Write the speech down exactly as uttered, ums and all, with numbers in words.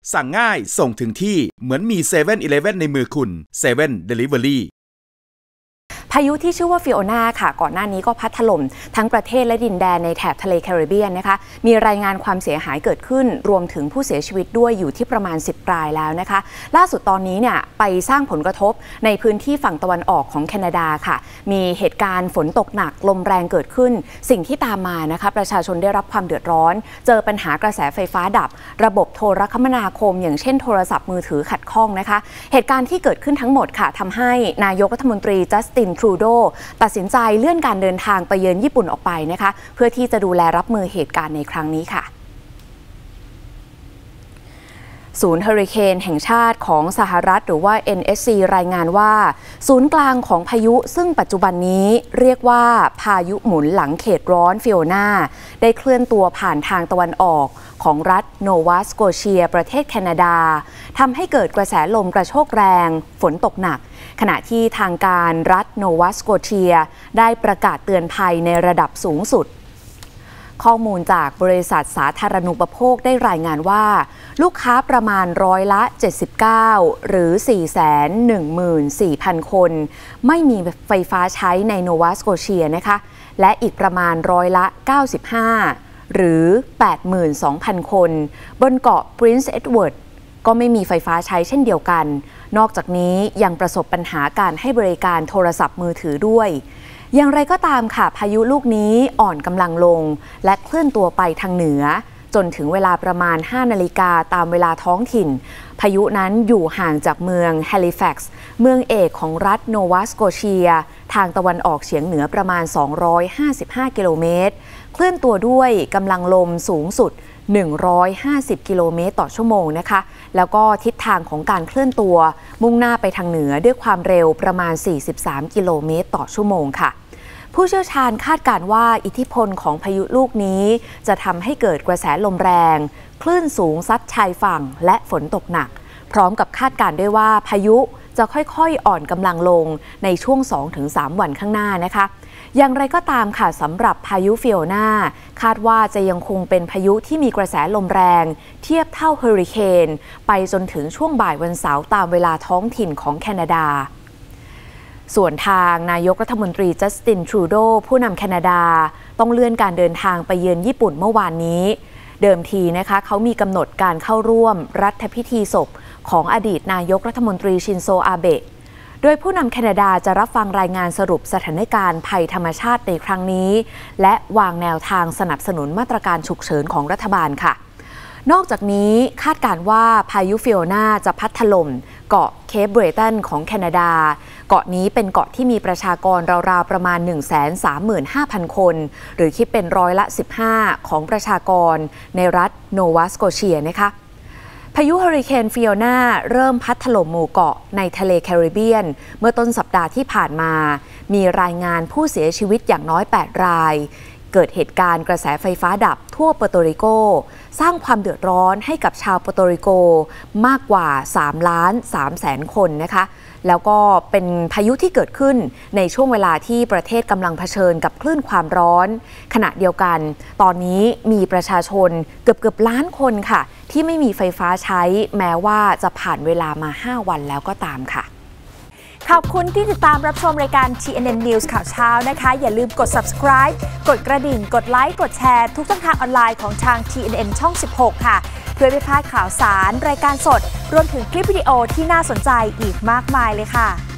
สั่งง่ายส่งถึงที่เหมือนมีเซเว่นอีเลฟเว่นในมือคุณเซเว่น Delivery พายุที่ชื่อว่าฟิโอนาค่ะก่อนหน้านี้ก็พัดถล่มทั้งประเทศและดินแดนในแถบทะเลแคริบเบียนนะคะมีรายงานความเสียหายเกิดขึ้นรวมถึงผู้เสียชีวิตด้วยอยู่ที่ประมาณสิบรายแล้วนะคะล่าสุดตอนนี้เนี่ยไปสร้างผลกระทบในพื้นที่ฝั่งตะวันออกของแคนาดาค่ะมีเหตุการณ์ฝนตกหนักลมแรงเกิดขึ้นสิ่งที่ตามมานะคะประชาชนได้รับความเดือดร้อนเจอปัญหากระแสไฟฟ้าดับระบบโทรคมนาคมอย่างเช่นโทรศัพท์มือถือขัดข้องนะคะเหตุการณ์ที่เกิดขึ้นทั้งหมดค่ะทำให้นายกรัฐมนตรีจัสตินทรูโดตัดสินใจเลื่อนการเดินทางไปเยือนญี่ปุ่นออกไปนะคะเพื่อที่จะดูแลรับมือเหตุการณ์ในครั้งนี้ค่ะศูนย์เฮอริเคนแห่งชาติของสหรัฐหรือว่า เอ็น เอส ซี รายงานว่าศูนย์กลางของพายุซึ่งปัจจุบันนี้เรียกว่าพายุหมุนหลังเขตร้อนฟิโอนาได้เคลื่อนตัวผ่านทางตะวันออกของรัฐโนวาสโกเชียประเทศแคนาดาทำให้เกิดกระแสลมกระโชกแรงฝนตกหนักขณะที่ทางการรัฐโนวาสโกเชียได้ประกาศเตือนภัยในระดับสูงสุดข้อมูลจากบริษัทสาธารณูปโภคได้รายงานว่าลูกค้าประมาณร้อยละเจ็ดสิบเก้าหรือ สี่แสนหนึ่งหมื่นสี่พัน คนไม่มีไฟฟ้าใช้ในโนวาสโกเชียนะคะและอีกประมาณร้อยละเก้าสิบห้าหรือ แปดหมื่นสองพัน คนบนเกาะ Prince Edward ก็ไม่มีไฟฟ้าใช้เช่นเดียวกันนอกจากนี้ยังประสบปัญหาการให้บริการโทรศัพท์มือถือด้วยอย่างไรก็ตามค่ะพายุลูกนี้อ่อนกำลังลงและเคลื่อนตัวไปทางเหนือจนถึงเวลาประมาณห้านาฬิกาตามเวลาท้องถิ่นพายุนั้นอยู่ห่างจากเมืองแฮลิแฟกซ์เมืองเอกของรัฐโนวาสโกเชียทางตะวันออกเฉียงเหนือประมาณสองร้อยห้าสิบห้ากิโลเมตรเคลื่อนตัวด้วยกำลังลมสูงสุดหนึ่งร้อยห้าสิบกิโลเมตรต่อชั่วโมงนะคะแล้วก็ทิศทางของการเคลื่อนตัวมุ่งหน้าไปทางเหนือด้วยความเร็วประมาณสี่สิบสามกิโลเมตรต่อชั่วโมงค่ะผู้เชี่ยวชาญคาดการณ์ว่าอิทธิพลของพายุลูกนี้จะทำให้เกิดกระแสลมแรงคลื่นสูงซัดชายฝั่งและฝนตกหนักพร้อมกับคาดการณ์ด้วยว่าพายุจะค่อยๆอ่อนกำลังลงในช่วง สองถึงสาม วันข้างหน้านะคะอย่างไรก็ตามค่ะสำหรับพายุฟิโอนาคาดว่าจะยังคงเป็นพายุที่มีกระแสลมแรงเทียบเท่าเฮอริเคนไปจนถึงช่วงบ่ายวันเสาร์ตามเวลาท้องถิ่นของแคนาดาส่วนทางนายกรัฐมนตรีจัสตินทรูโดผู้นำแคนาดาต้องเลื่อนการเดินทางไปเยือนญี่ปุ่นเมื่อวานนี้เดิมทีนะคะเขามีกำหนดการเข้าร่วมรัฐพิธีศพของอดีตนายกรัฐมนตรีชินโซอาเบะโดยผู้นำแคนาดาจะรับฟังรายงานสรุปสถานการณ์ภัยธรรมชาติในครั้งนี้และวางแนวทางสนับสนุนมาตรการฉุกเฉินของรัฐบาลค่ะนอกจากนี้คาดการณ์ว่าพายุฟิโอนาจะพัดถล่มเกาะเคปเบรตันของแคนาดาเกาะนี้เป็นเกาะที่มีประชากรราวๆประมาณ หนึ่งแสนสามหมื่นห้าพัน คนหรือคิดเป็นร้อยละสิบห้าของประชากรในรัฐโนวาสโกเชียนะคะพายุเฮอริเคนฟิโอนาเริ่มพัดถล่มหมู่เกาะในทะเลแคริบเบียนเมื่อต้นสัปดาห์ที่ผ่านมามีรายงานผู้เสียชีวิตอย่างน้อยแปดรายเกิดเหตุการณ์กระแสไฟฟ้าดับทั่วเปอร์โตริโกสร้างความเดือดร้อนให้กับชาวเปอร์โตริโกมากกว่าสามล้านสามแสนคนนะคะแล้วก็เป็นพายุที่เกิดขึ้นในช่วงเวลาที่ประเทศกำลังเผชิญกับคลื่นความร้อนขณะเดียวกันตอนนี้มีประชาชนเกือบเกือบล้านคนค่ะที่ไม่มีไฟฟ้าใช้แม้ว่าจะผ่านเวลามาห้าวันแล้วก็ตามค่ะขอบคุณที่ติดตามรับชมรายการ ที เอ็น เอ็น News ข่าวเช้านะคะอย่าลืมกด Subscribe กดกระดิ่งกดไลค์กดแชร์ทุกช่องทางออนไลน์ของทาง ที เอ็น เอ็น ช่อง สิบหก ค่ะเพื่อไม่พลาดข่าวสารรายการสดรวมถึงคลิปวิดีโอที่น่าสนใจอีกมากมายเลยค่ะ